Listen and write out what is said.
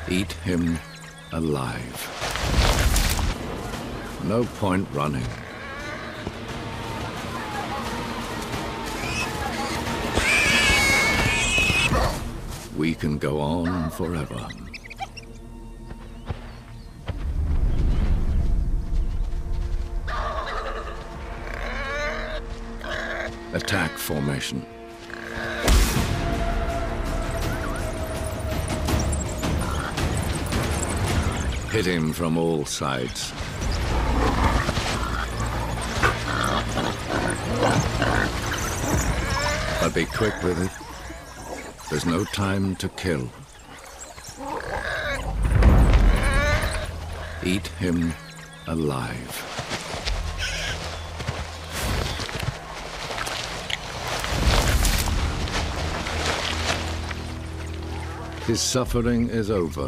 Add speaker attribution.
Speaker 1: Eat him alive. No point running. We can go on forever. Attack formation. Hit him from all sides. But be quick with it. There's no time to kill. Eat him alive. His suffering is over.